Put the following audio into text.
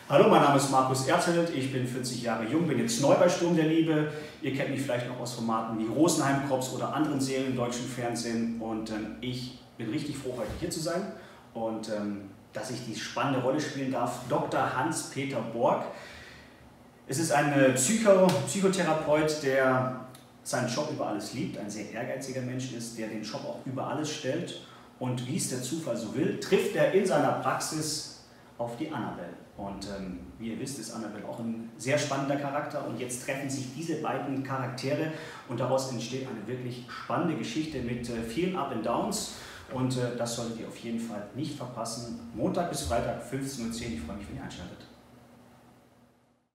Hallo, mein Name ist Markus Erzelt, ich bin 40 Jahre jung, bin jetzt neu bei Sturm der Liebe. Ihr kennt mich vielleicht noch aus Formaten wie Rosenheim Cops oder anderen Serien im deutschen Fernsehen. Und ich bin richtig froh, heute hier zu sein und dass ich die spannende Rolle spielen darf. Dr. Hans-Peter Borg. Es ist ein Psychotherapeut, der seinen Job über alles liebt, ein sehr ehrgeiziger Mensch ist, der den Job auch über alles stellt. Und wie es der Zufall so will, trifft er in seiner Praxis auf die Annabelle. Und wie ihr wisst, ist Annabelle auch ein sehr spannender Charakter. Und jetzt treffen sich diese beiden Charaktere und daraus entsteht eine wirklich spannende Geschichte mit vielen Up and Downs. Und das solltet ihr auf jeden Fall nicht verpassen. Montag bis Freitag 15:10 Uhr. Ich freue mich, wenn ihr einschaltet.